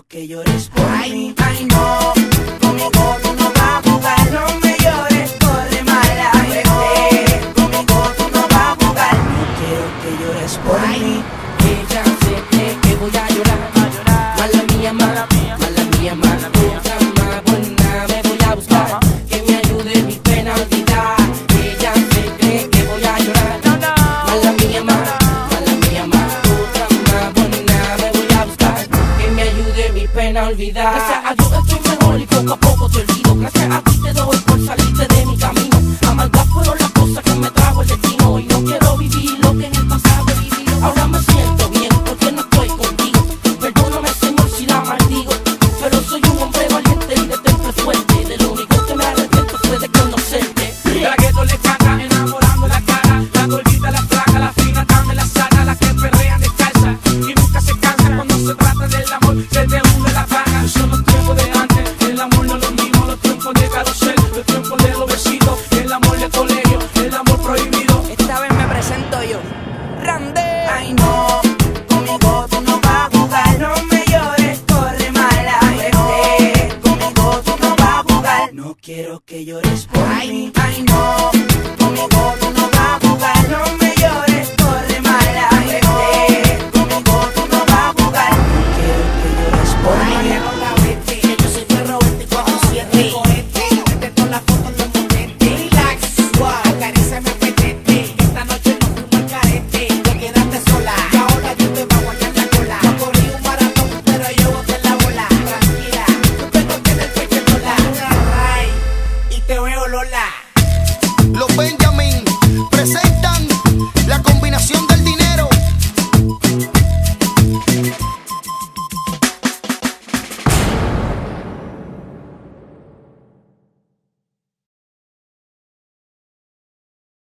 que llores por mí. Ay no, conmigo tú no vas a jugar. No me llores, corre mala suerte. Conmigo tú no vas a jugar. No quiero que llores por mí. Ella se cree que voy a llorar. Mala mía, mala mía, mala mía, mala mía. Otra más buena me voy a buscar. Que me ayude mi pena a olvidar. Ella se cree que voy a llorar. Mala mía, mala, mala mía, mala. Otra más buena me voy a buscar. Que me ayude mi pena a olvidar. Gracias a Dios estoy mejor y poco a poco te